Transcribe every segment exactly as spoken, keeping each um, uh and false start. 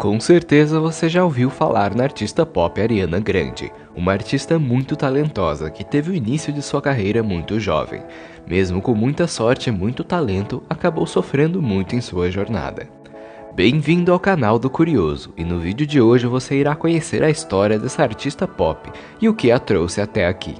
Com certeza você já ouviu falar na artista pop Ariana Grande, uma artista muito talentosa que teve o início de sua carreira muito jovem. Mesmo com muita sorte e muito talento, acabou sofrendo muito em sua jornada. Bem-vindo ao canal do Curioso, e no vídeo de hoje você irá conhecer a história dessa artista pop e o que a trouxe até aqui.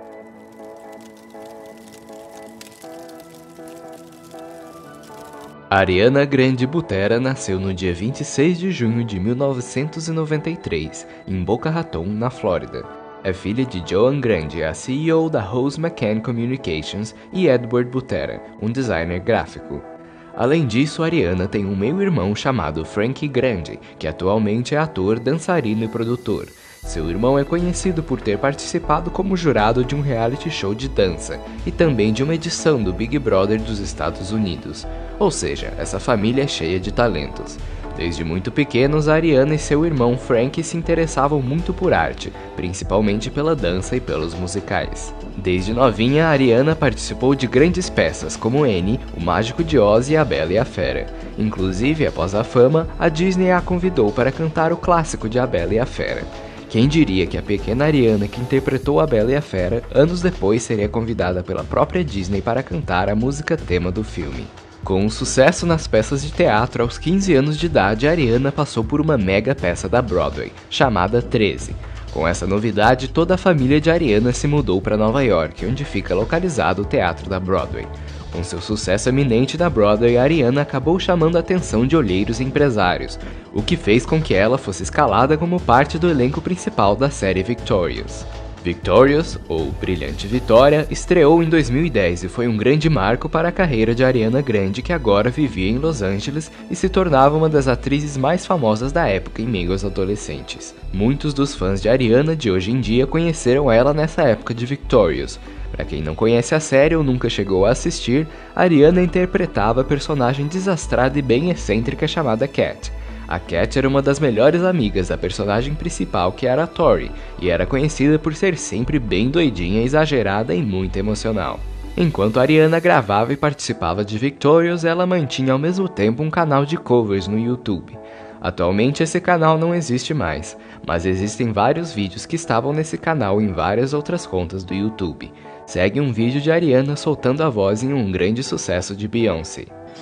Ariana Grande Butera nasceu no dia vinte e seis de junho de mil novecentos e noventa e três, em Boca Raton, na Flórida. É filha de Joan Grande, a C E O da Rose McCann Communications, e Edward Butera, um designer gráfico. Além disso, Ariana tem um meio-irmão chamado Frankie Grande, que atualmente é ator, dançarino e produtor. Seu irmão é conhecido por ter participado como jurado de um reality show de dança e também de uma edição do Big Brother dos Estados Unidos. Ou seja, essa família é cheia de talentos. Desde muito pequenos, Ariana e seu irmão Frank se interessavam muito por arte, principalmente pela dança e pelos musicais. Desde novinha, Ariana participou de grandes peças como Annie, O Mágico de Oz e A Bela e a Fera. Inclusive, após a fama, a Disney a convidou para cantar o clássico de A Bela e a Fera. Quem diria que a pequena Ariana, que interpretou A Bela e a Fera, anos depois seria convidada pela própria Disney para cantar a música tema do filme. Com um sucesso nas peças de teatro, aos quinze anos de idade, Ariana passou por uma mega peça da Broadway, chamada treze. Com essa novidade, toda a família de Ariana se mudou para Nova York, onde fica localizado o teatro da Broadway. Com seu sucesso eminente na Broadway, Ariana acabou chamando a atenção de olheiros e empresários, o que fez com que ela fosse escalada como parte do elenco principal da série Victorious. Victorious, ou Brilhante Vitória, estreou em dois mil e dez e foi um grande marco para a carreira de Ariana Grande, que agora vivia em Los Angeles e se tornava uma das atrizes mais famosas da época em meio aos adolescentes. Muitos dos fãs de Ariana de hoje em dia conheceram ela nessa época de Victorious. Para quem não conhece a série ou nunca chegou a assistir, Ariana interpretava a personagem desastrada e bem excêntrica chamada Cat. A Cat era uma das melhores amigas da personagem principal, que era a Tori, e era conhecida por ser sempre bem doidinha, exagerada e muito emocional. Enquanto Ariana gravava e participava de Victorious, ela mantinha ao mesmo tempo um canal de covers no YouTube. Atualmente esse canal não existe mais, mas existem vários vídeos que estavam nesse canal em várias outras contas do YouTube. Segue um vídeo de Ariana soltando a voz em um grande sucesso de Beyoncé.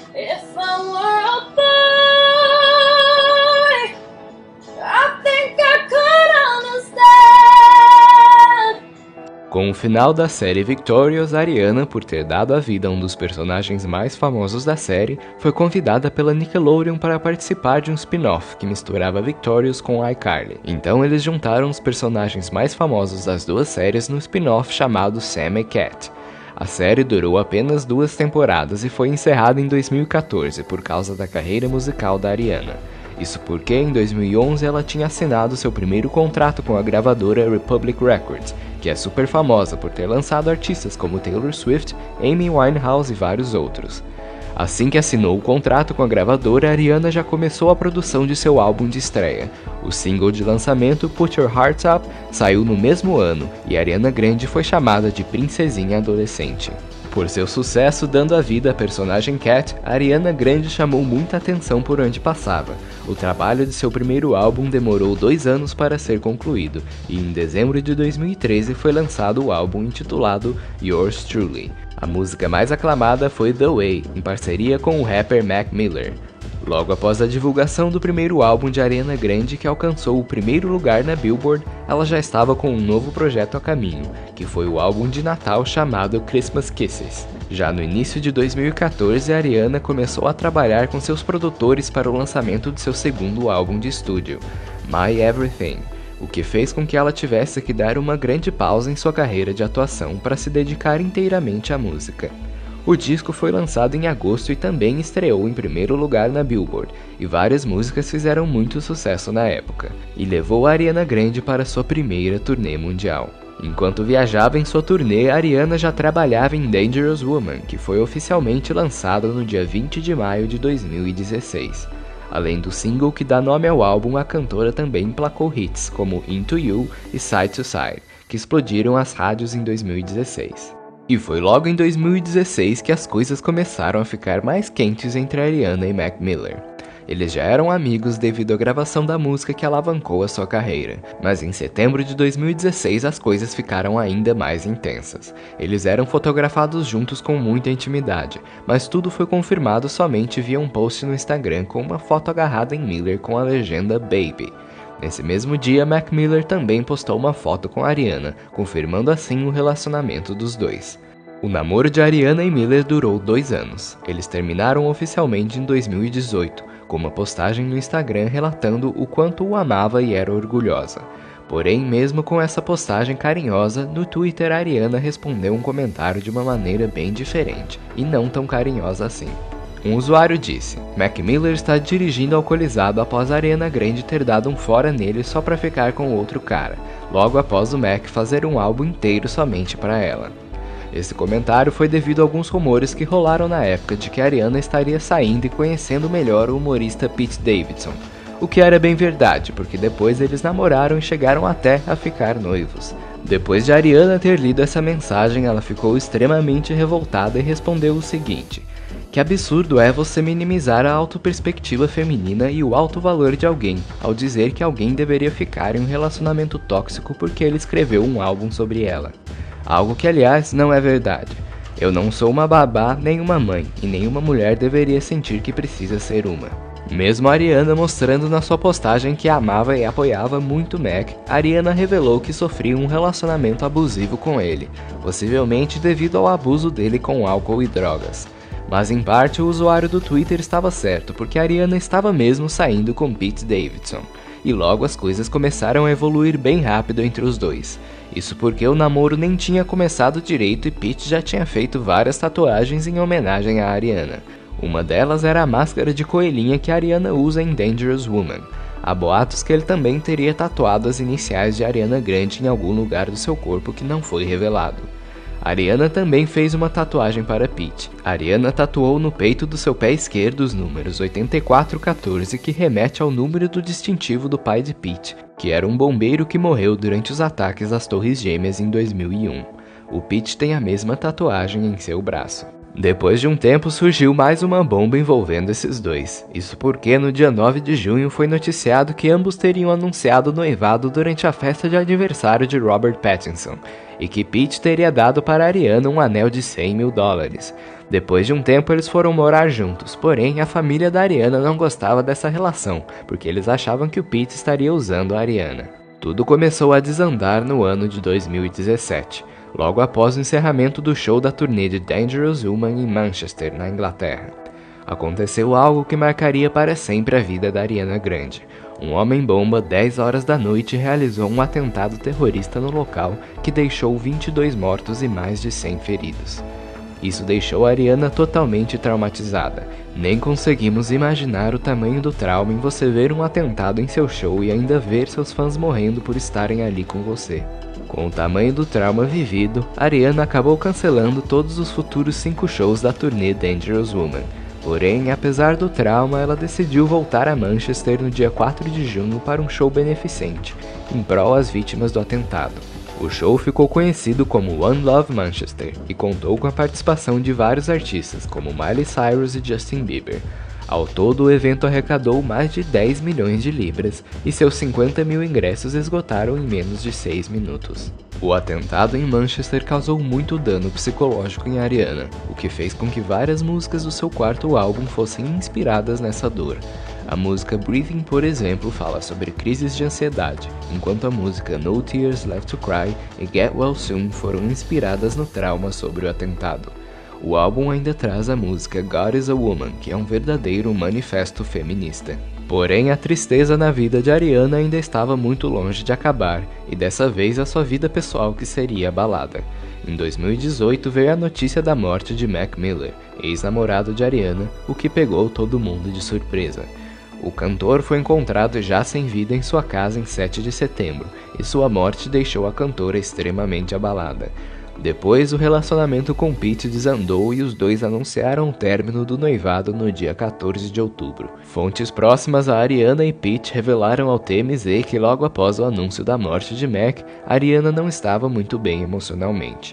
Com o final da série Victorious, Ariana, por ter dado a vida a um dos personagens mais famosos da série, foi convidada pela Nickelodeon para participar de um spin-off que misturava Victorious com iCarly. Então eles juntaram os personagens mais famosos das duas séries no spin-off chamado Sam e Cat. A série durou apenas duas temporadas e foi encerrada em dois mil e quatorze por causa da carreira musical da Ariana. Isso porque em dois mil e onze ela tinha assinado seu primeiro contrato com a gravadora Republic Records, que é super famosa por ter lançado artistas como Taylor Swift, Amy Winehouse e vários outros. Assim que assinou o contrato com a gravadora, Ariana já começou a produção de seu álbum de estreia. O single de lançamento, Put Your Heart Up, saiu no mesmo ano, e Ariana Grande foi chamada de princesinha adolescente. Por seu sucesso dando a vida à personagem Cat, Ariana Grande chamou muita atenção por onde passava. O trabalho de seu primeiro álbum demorou dois anos para ser concluído, e em dezembro de dois mil e treze foi lançado o álbum intitulado Yours Truly. A música mais aclamada foi The Way, em parceria com o rapper Mac Miller. Logo após a divulgação do primeiro álbum de Ariana Grande, que alcançou o primeiro lugar na Billboard, ela já estava com um novo projeto a caminho, que foi o álbum de Natal chamado Christmas Kisses. Já no início de dois mil e quatorze, a Ariana começou a trabalhar com seus produtores para o lançamento de seu segundo álbum de estúdio, My Everything, o que fez com que ela tivesse que dar uma grande pausa em sua carreira de atuação para se dedicar inteiramente à música. O disco foi lançado em agosto e também estreou em primeiro lugar na Billboard, e várias músicas fizeram muito sucesso na época, e levou a Ariana Grande para sua primeira turnê mundial. Enquanto viajava em sua turnê, Ariana já trabalhava em Dangerous Woman, que foi oficialmente lançado no dia vinte de maio de dois mil e dezesseis. Além do single que dá nome ao álbum, a cantora também emplacou hits como Into You e Side to Side, que explodiram as rádios em dois mil e dezesseis. E foi logo em dois mil e dezesseis que as coisas começaram a ficar mais quentes entre Ariana e Mac Miller. Eles já eram amigos devido à gravação da música que alavancou a sua carreira, mas em setembro de dois mil e dezesseis as coisas ficaram ainda mais intensas. Eles eram fotografados juntos com muita intimidade, mas tudo foi confirmado somente via um post no Instagram com uma foto agarrada em Miller com a legenda Baby. Nesse mesmo dia, Mac Miller também postou uma foto com Ariana, confirmando assim o relacionamento dos dois. O namoro de Ariana e Miller durou dois anos. Eles terminaram oficialmente em dois mil e dezoito, com uma postagem no Instagram relatando o quanto o amava e era orgulhosa. Porém, mesmo com essa postagem carinhosa, no Twitter a Ariana respondeu um comentário de uma maneira bem diferente, e não tão carinhosa assim. Um usuário disse: Mac Miller está dirigindo alcoolizado após a Ariana Grande ter dado um fora nele só pra ficar com outro cara, logo após o Mac fazer um álbum inteiro somente para ela. Esse comentário foi devido a alguns rumores que rolaram na época de que a Ariana estaria saindo e conhecendo melhor o humorista Pete Davidson, o que era bem verdade, porque depois eles namoraram e chegaram até a ficar noivos. Depois de Ariana ter lido essa mensagem, ela ficou extremamente revoltada e respondeu o seguinte: que absurdo é você minimizar a autoperspectiva feminina e o alto valor de alguém, ao dizer que alguém deveria ficar em um relacionamento tóxico porque ele escreveu um álbum sobre ela. Algo que, aliás, não é verdade. Eu não sou uma babá nem uma mãe, e nenhuma mulher deveria sentir que precisa ser uma. Mesmo a Ariana mostrando na sua postagem que amava e apoiava muito Mac, Ariana revelou que sofria um relacionamento abusivo com ele, possivelmente devido ao abuso dele com álcool e drogas. Mas em parte o usuário do Twitter estava certo, porque a Ariana estava mesmo saindo com Pete Davidson. E logo as coisas começaram a evoluir bem rápido entre os dois. Isso porque o namoro nem tinha começado direito e Pete já tinha feito várias tatuagens em homenagem a Ariana. Uma delas era a máscara de coelhinha que a Ariana usa em Dangerous Woman. Há boatos que ele também teria tatuado as iniciais de Ariana Grande em algum lugar do seu corpo que não foi revelado. Ariana também fez uma tatuagem para Pete. Ariana tatuou no peito do seu pé esquerdo os números oitenta e quatro quatorze, que remete ao número do distintivo do pai de Pete, que era um bombeiro que morreu durante os ataques às Torres Gêmeas em dois mil e um. O Pete tem a mesma tatuagem em seu braço. Depois de um tempo surgiu mais uma bomba envolvendo esses dois. Isso porque no dia nove de junho foi noticiado que ambos teriam anunciado o noivado durante a festa de aniversário de Robert Pattinson, e que Pete teria dado para Ariana um anel de cem mil dólares. Depois de um tempo eles foram morar juntos, porém a família da Ariana não gostava dessa relação, porque eles achavam que o Pete estaria usando a Ariana. Tudo começou a desandar no ano de dois mil e dezessete. Logo após o encerramento do show da turnê de Dangerous Woman em Manchester, na Inglaterra. Aconteceu algo que marcaria para sempre a vida da Ariana Grande. Um homem-bomba, dez horas da noite, realizou um atentado terrorista no local que deixou vinte e dois mortos e mais de cem feridos. Isso deixou a Ariana totalmente traumatizada. Nem conseguimos imaginar o tamanho do trauma em você ver um atentado em seu show e ainda ver seus fãs morrendo por estarem ali com você. Com o tamanho do trauma vivido, Ariana acabou cancelando todos os futuros cinco shows da turnê Dangerous Woman. Porém, apesar do trauma, ela decidiu voltar a Manchester no dia quatro de junho para um show beneficente, em prol às vítimas do atentado. O show ficou conhecido como One Love Manchester e contou com a participação de vários artistas, como Miley Cyrus e Justin Bieber. Ao todo, o evento arrecadou mais de dez milhões de libras e seus cinquenta mil ingressos esgotaram em menos de seis minutos. O atentado em Manchester causou muito dano psicológico em Ariana, o que fez com que várias músicas do seu quarto álbum fossem inspiradas nessa dor. A música Breathing, por exemplo, fala sobre crises de ansiedade, enquanto a música No Tears Left to Cry e Get Well Soon foram inspiradas no trauma sobre o atentado. O álbum ainda traz a música God is a Woman, que é um verdadeiro manifesto feminista. Porém, a tristeza na vida de Ariana ainda estava muito longe de acabar, e dessa vez a sua vida pessoal que seria abalada. Em dois mil e dezoito veio a notícia da morte de Mac Miller, ex-namorado de Ariana, o que pegou todo mundo de surpresa. O cantor foi encontrado já sem vida em sua casa em sete de setembro, e sua morte deixou a cantora extremamente abalada. Depois, o relacionamento com Pete desandou e os dois anunciaram o término do noivado no dia quatorze de outubro. Fontes próximas a Ariana e Pete revelaram ao T M Z que logo após o anúncio da morte de Mac, Ariana não estava muito bem emocionalmente.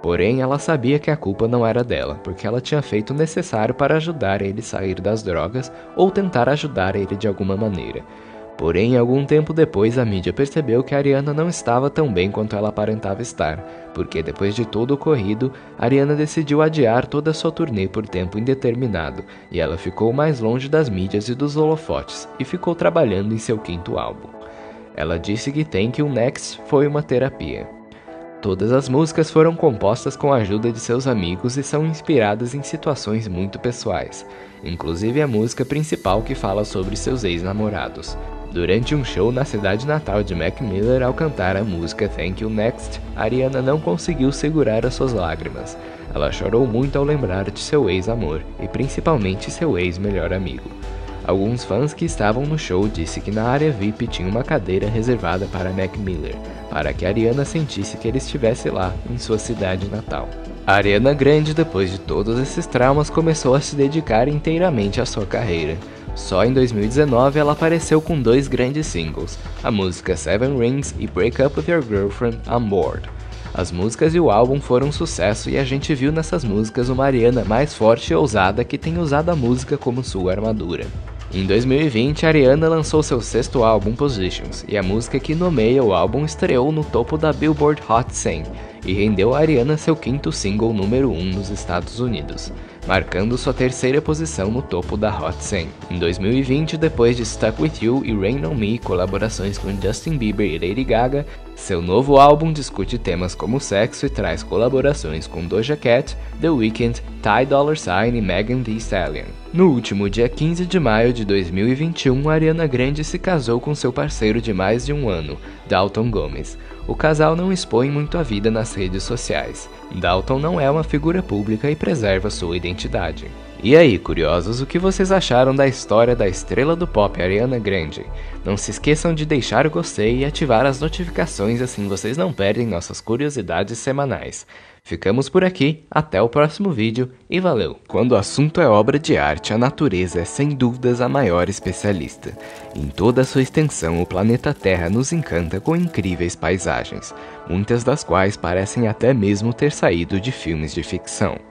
Porém, ela sabia que a culpa não era dela, porque ela tinha feito o necessário para ajudar ele a sair das drogas ou tentar ajudar ele de alguma maneira. Porém, algum tempo depois, a mídia percebeu que a Ariana não estava tão bem quanto ela aparentava estar, porque depois de todo o ocorrido, a Ariana decidiu adiar toda a sua turnê por tempo indeterminado, e ela ficou mais longe das mídias e dos holofotes, e ficou trabalhando em seu quinto álbum. Ela disse que Thank You Next foi uma terapia. Todas as músicas foram compostas com a ajuda de seus amigos e são inspiradas em situações muito pessoais, inclusive a música principal que fala sobre seus ex-namorados. Durante um show na cidade natal de Mac Miller, ao cantar a música Thank You Next, Ariana não conseguiu segurar as suas lágrimas. Ela chorou muito ao lembrar de seu ex-amor, e principalmente seu ex-melhor amigo. Alguns fãs que estavam no show disseram que na área V I P tinha uma cadeira reservada para Mac Miller, para que Ariana sentisse que ele estivesse lá, em sua cidade natal. A Ariana Grande, depois de todos esses traumas, começou a se dedicar inteiramente à sua carreira. Só em dois mil e dezenove ela apareceu com dois grandes singles, a música Seven Rings e Break Up With Your Girlfriend On Board. As músicas e o álbum foram um sucesso e a gente viu nessas músicas uma Ariana mais forte e ousada que tem usado a música como sua armadura. Em dois mil e vinte, a Ariana lançou seu sexto álbum Positions, e a música que nomeia o álbum estreou no topo da Billboard Hot cem, e rendeu a Ariana seu quinto single número um nos Estados Unidos, marcando sua terceira posição no topo da Hot cem. Em dois mil e vinte, depois de Stuck With You e Rain On Me, colaborações com Justin Bieber e Lady Gaga, seu novo álbum discute temas como sexo e traz colaborações com Doja Cat, The Weeknd, Ty Dolla Sign e Megan Thee Stallion. No último dia quinze de maio de dois mil e vinte e um, a Ariana Grande se casou com seu parceiro de mais de um ano, Dalton Gomes. O casal não expõe muito a vida nas redes sociais. Dalton não é uma figura pública e preserva sua identidade. E aí, curiosos, o que vocês acharam da história da estrela do pop Ariana Grande? Não se esqueçam de deixar o gostei e ativar as notificações, assim vocês não perdem nossas curiosidades semanais. Ficamos por aqui, até o próximo vídeo e valeu! Quando o assunto é obra de arte, a natureza é sem dúvidas a maior especialista. Em toda a sua extensão, o planeta Terra nos encanta com incríveis paisagens, muitas das quais parecem até mesmo ter saído de filmes de ficção.